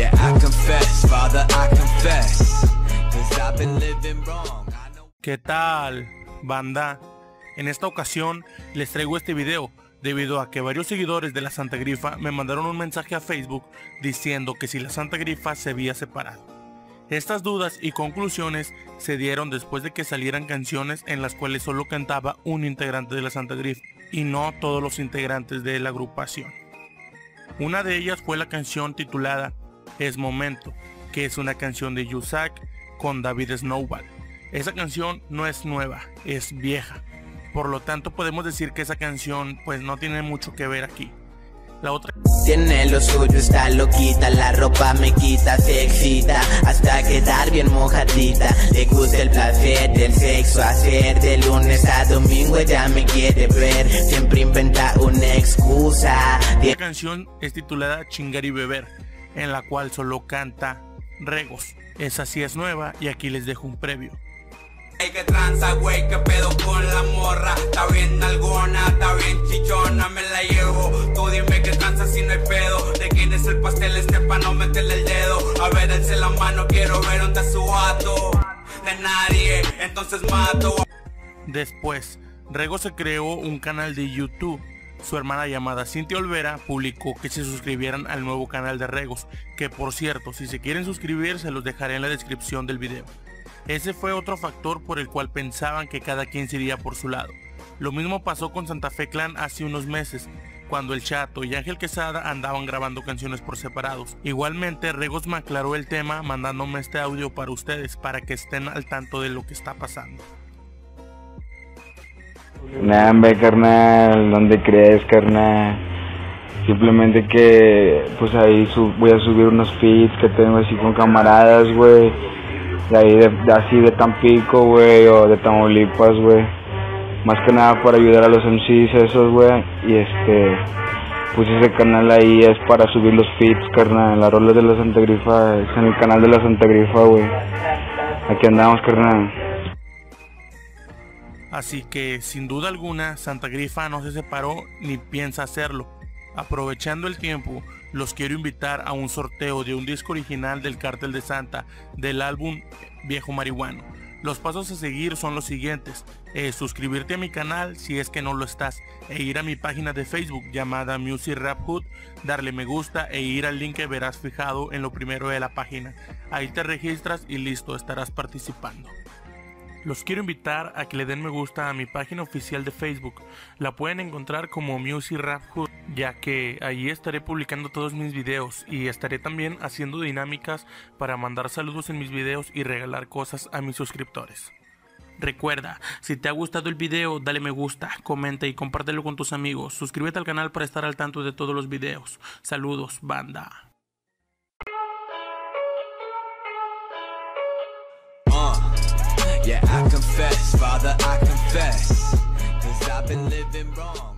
Yeah, I confess, Father, I confess, 'cause I've been living wrong. ¿Qué tal, banda? En esta ocasión les traigo este video debido a que varios seguidores de la Santa Grifa me mandaron un mensaje a Facebook diciendo que si la Santa Grifa se había separado. Estas dudas y conclusiones se dieron después de que salieran canciones en las cuales solo cantaba un integrante de la Santa Grifa y no todos los integrantes de la agrupación. Una de ellas fue la canción titulada Es Momento, que es una canción de Yusak con David Snowball. Esa canción no es nueva, es vieja. Por lo tanto podemos decir que esa canción pues no tiene mucho que ver aquí. La otra tiene lo suyo, está loquita, la ropa me quita, se excita hasta quedar bien mojadita. Le gusta el placer del sexo, hacer de lunes a domingo ella me quiere ver, siempre inventa una excusa. La canción es titulada Chingar y Beber, en la cual solo canta Regos. Esa sí es nueva y aquí les dejo un previo. Hey, que tranza, güey, que pedo con la morra. Está bien alguna, está bien chichona, me la llevo. Tú dime que tranza si no hay pedo. De quién es el pastel este pa' no meterle el dedo. A ver, dense la mano, quiero ver dónde es su gato. De nadie, entonces mato. Después, Rego se creó un canal de YouTube. Su hermana llamada Cintia Olvera publicó que se suscribieran al nuevo canal de Regos, que por cierto, si se quieren suscribir se los dejaré en la descripción del video. Ese fue otro factor por el cual pensaban que cada quien se iría por su lado. Lo mismo pasó con Santa Fe Clan hace unos meses, cuando el Chato y Ángel Quesada andaban grabando canciones por separados. Igualmente Regos me aclaró el tema mandándome este audio para ustedes, para que estén al tanto de lo que está pasando. Nah, hombre, carnal, ¿dónde crees, carnal? Simplemente que pues ahí voy a subir unos feeds que tengo así con camaradas, güey. De ahí así de Tampico, güey, o de Tamaulipas, güey. Más que nada para ayudar a los MCs esos, güey. Y pues ese canal ahí es para subir los feeds, carnal. Las rolas de la Santa Grifa es en el canal de la Santa Grifa, güey. Aquí andamos, carnal. Así que sin duda alguna Santa Grifa no se separó ni piensa hacerlo. Aprovechando el tiempo, los quiero invitar a un sorteo de un disco original del Cártel de Santa del álbum Viejo Marihuano. Los pasos a seguir son los siguientes: suscribirte a mi canal si es que no lo estás, e ir a mi página de Facebook llamada Music Rap Hood, darle me gusta e ir al link que verás fijado en lo primero de la página. Ahí te registras y listo, estarás participando. Los quiero invitar a que le den me gusta a mi página oficial de Facebook. La pueden encontrar como Music Rap Hood, ya que allí estaré publicando todos mis videos y estaré también haciendo dinámicas para mandar saludos en mis videos y regalar cosas a mis suscriptores. Recuerda, si te ha gustado el video, dale me gusta, comenta y compártelo con tus amigos. Suscríbete al canal para estar al tanto de todos los videos. Saludos, banda. Yeah, I confess, Father, I confess, 'cause I've been living wrong.